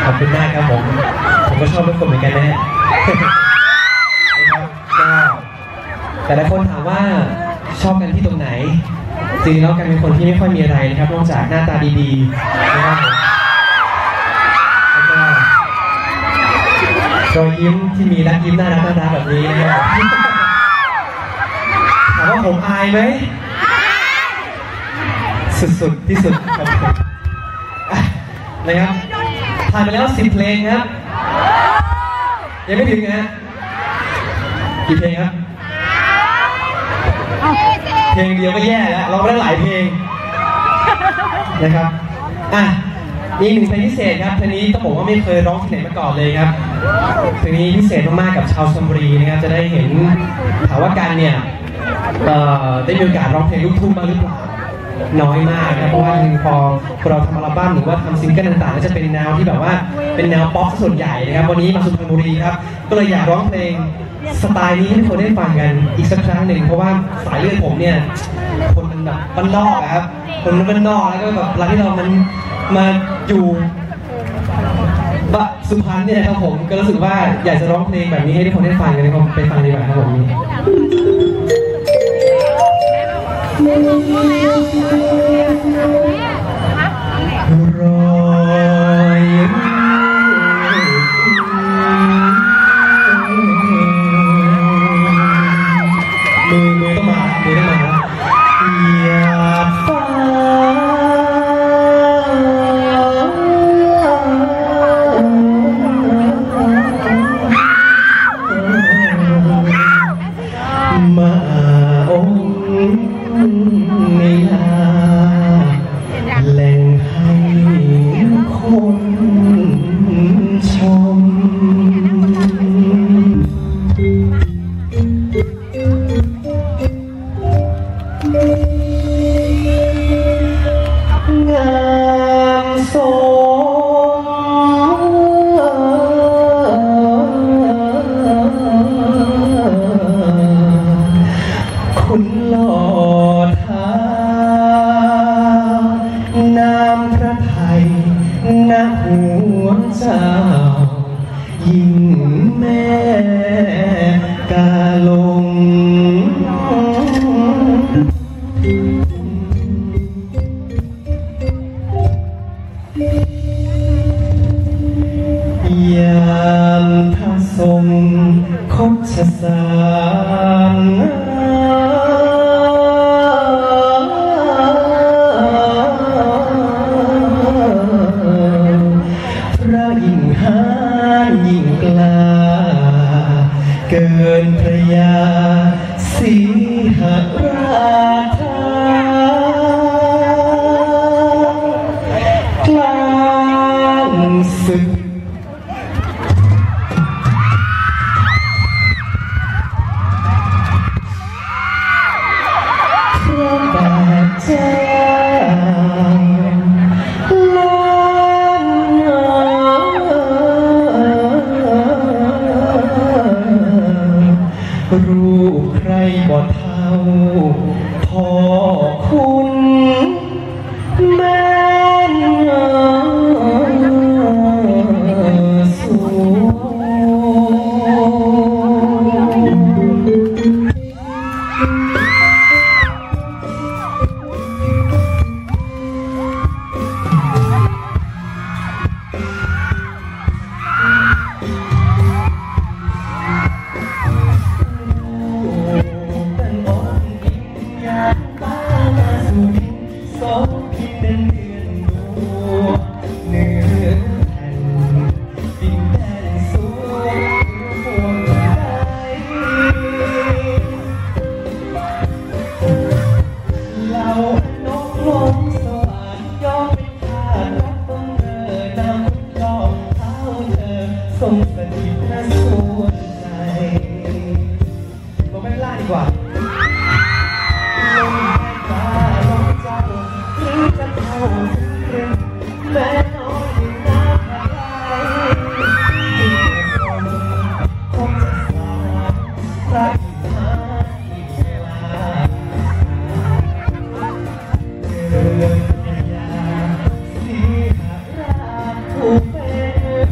อบคุณมากครับผมก็ชอบทุกคนเหมือนกันนะครับก็แต่ละคนถามว่าชอบกันที่ตรงไหนจริงๆแล้วกันเป็นคนที่ไม่ค่อยมีอะไรนะครับนอกจากหน้าตาดีๆนะครับแล้วก็รอยยิ้มที่มีรักยิ้มน่ารักแบบนี้นะครับถามว่าผมอายไหมสุดๆที่สุดครับนะครับผ่านไปแล้ว10 เพลงครับยังไม่ถึงนะกี่เพลงครับเพลงเดียวก็แย่แล้วร้องได้หลายเพลงนะครับอีก1 เพลงพิเศษครับเพลงนี้ต้องบอกว่าไม่เคยร้องที่ไหนมาก่อนเลยครับเพลงนี้พิเศษมากๆกับชาวชลบุรีนะครับจะได้เห็นถามว่ากันเนี่ยได้มีโอกาสร้องเพลงลูกทุ่งบ้างหรือเปล่าน้อยมากนะเพราะว่าพอเราทำอัลบั้มหรือว่าทำซิงเกิลต่างๆก็จะเป็นแนวที่แบบว่าเป็นแนวป๊อปส่วนใหญ่นะครับวันนี้มาสุพรรณบุรีครับก็เลยอยากร้องเพลงสไตล์นี้ให้ทุกคนได้ฟังกันอีกสักครั้งหนึ่งเพราะว่าสายเลือดผมเนี่ยคนมันแบบบ้านนอกครับคนมันบ้านนอกแล้วก็แบบเวลาที่เรามันมาอยู่สุพรรณเนี่ยครับผมก็รู้สึกว่าอยากจะร้องเพลงแบบนี้ให้ทุกคนได้ฟังกันนะครับไปฟังดีกว่าครับผมนี้รอยมือต้องมาอยากฟ้ามาองในลาแหล่งให้คนชมงามสมคุณหล่อท้านามพระไทยณหัวเจ้ายิ่งแม่กาลงยามพระทรงคชสารพระยิ่งหาญยิ่งกล้าเกินพระยาสีหราชากลางศึกพระบาทเจ้ารูปใครบ่เท่าพ่อคุณแม่สูส่งสถิตในส่วนใจลงไปข้างล่างดีกว่าลงไปตาลงใจหรือจะเข้าถึงเรื่องแม่น้อยที่น่าพาไปที่จะส่งคงจะสายรักหาอีกเวลาเดินยาสีหาราถูกเป็น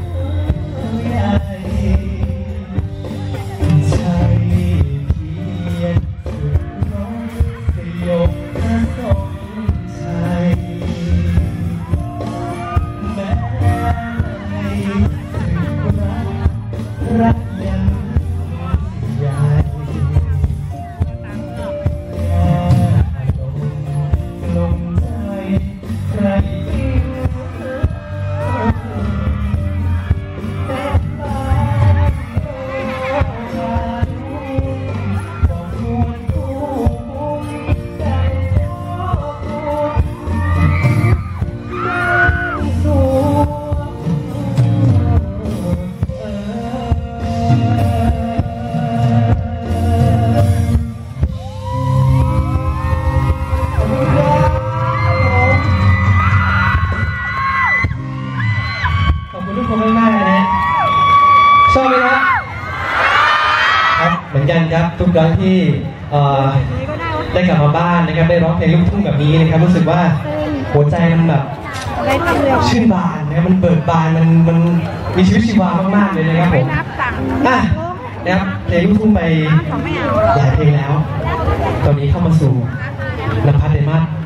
คนมากๆนะฮะชอบไหมครับครับเหมือนกันครับทุกครั้งที่ได้กลับมาบ้านนะครับได้ร้องเพลงลูกทุ่งแบบนี้นะครับรู้สึกว่าหัวใจมันแบบชื่นบานนะครับมันเบิกบานมันมีชีวิตชีวามากๆเลยนะครับผมนะครับเพลงลูกทุ่งไปหลายเพลงแล้วตอนนี้เข้ามาสู่นภัส เดมาศ